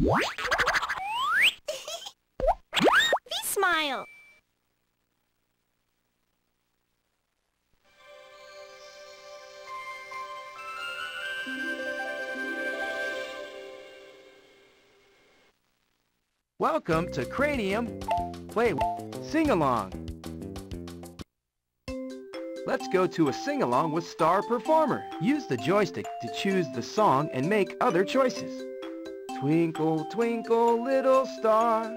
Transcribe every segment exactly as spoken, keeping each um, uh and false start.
V.Smile. Welcome to Cranium Play Sing-Along. Let's go to a sing-along with Star Performer. Use the joystick to choose the song and make other choices. Twinkle, twinkle, little star.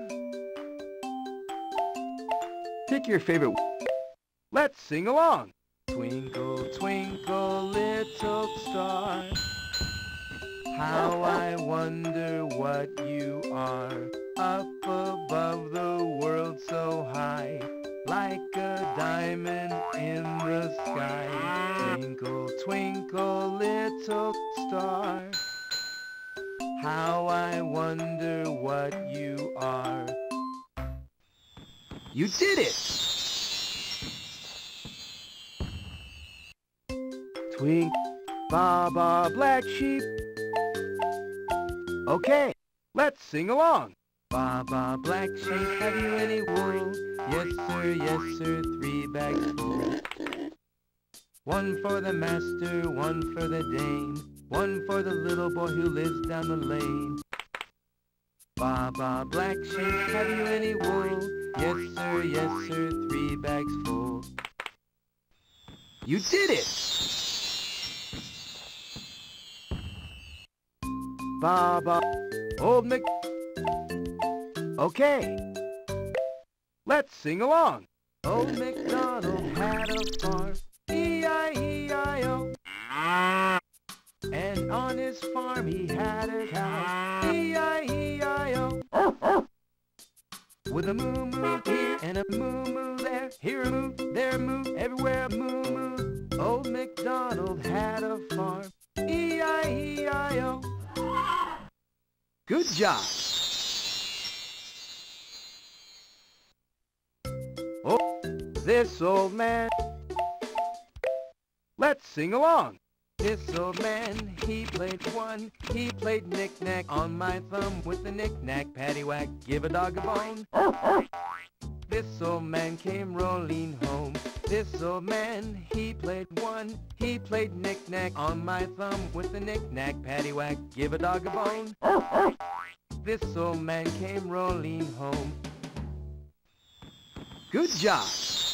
Pick your favorite. Let's sing along. Twinkle, twinkle, little star. How I wonder what you are. Up above the world so high, like a diamond in the sky. Twinkle, twinkle, little star. How I wonder what you are. You did it! Twink, Baba, black sheep. Okay, let's sing along. Baba, black sheep, have you any wool? Yes, sir, yes, sir, three bags full. One for the master, one for the dame, one for the little boy who lives down the lane. Baba, black sheep, have you any wool? Yes, sir, yes, sir, three bags full. You did it! Baba, old Mc... Okay, let's sing along. Old MacDonald had a farm, E I E I O. And on his farm he had a cow, E I E I O. With a moo-moo here and a moo-moo there, here a moo, there a moo, everywhere a moo-moo. Old MacDonald had a farm, E I E I O. Good job. Oh, this old man. Let's sing along. This old man, he played one. He played knick-knack on my thumb with the knick-knack, paddywhack, give a dog a bone. This old man came rolling home. This old man, he played one. He played knick-knack on my thumb with the knick-knack, paddywhack, give a dog a bone. This old man came rolling home. Good job.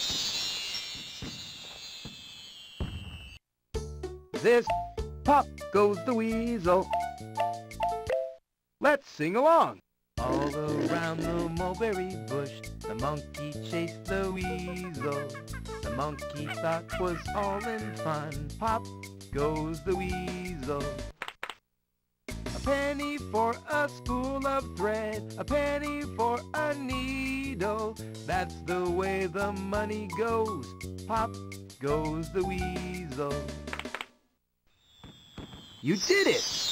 This pop goes the weasel. Let's sing along. All around the mulberry bush, the monkey chased the weasel. The monkey thought was all in fun. Pop goes the weasel. A penny for a spool of thread, a penny for a needle. That's the way the money goes. Pop goes the weasel. You did it!